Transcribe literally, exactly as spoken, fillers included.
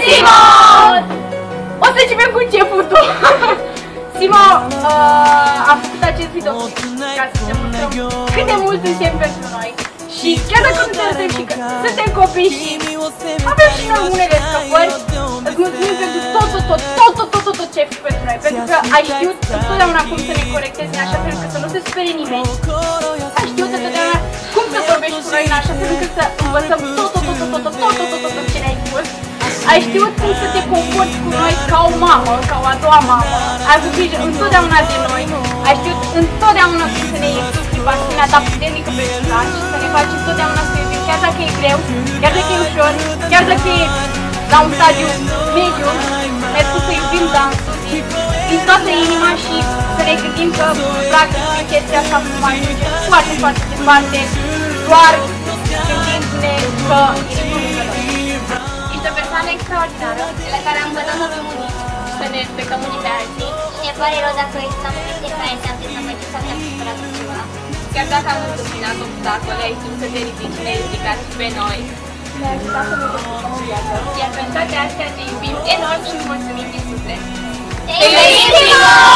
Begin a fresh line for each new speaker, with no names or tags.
Simo! O să începem cu începutul. Simo uh, a făcut acest videoclip ca să ne mostrăm cât de mult suntem pentru noi. Și chiar dacă nu suntem și că suntem copii și avem și noi unele scăpări, îți mulțumim pentru tot, tot, tot, tot, tot, tot, tot, tot ce ai făcut pentru noi. Pentru că ai știut întotdeauna cum să ne corectezi în așa fel încât să nu se sperie nimeni. Ai știut întotdeauna cum să vorbești cu noi în așa fel încât să învățăm tot, tot, tot, tot, tot, tot, tot, tot, tot, tot ce ne-ai spus. Ai știut cum să te comporți cu noi ca o mamă, ca o a doua mamă. Ai avut grijă întotdeauna de noi. Ai știut întotdeauna cum să ne exprimi pasiunea ta puternică pentru noi și să ne faci întotdeauna să iubim, chiar dacă e greu, chiar dacă e ușor, chiar dacă e la un stadiu mediu, ne-ai spus să iubim dansul din toată inima și să ne gândim că practic în chestia asta cum ajunge foarte, foarte departe, doar gândindu-ne că ești unul de noi. Ești o persoană extraordinară, la care am învățat să fim unii, să ne respectăm unii pe alții.
Și ne pare rău dacă existăm chestii care înseamnă să mai sau te-am supărat cu ceva.
Chiar dacă am întâmpinat obstacole, ai știut să te ridici și ne-ai ridicat și pe noi. Ne-ai ajutat să ne descurcăm în viață. Iar pentru toate astea te iubim enorm și îți mulțumim din suflet.
Te iubim!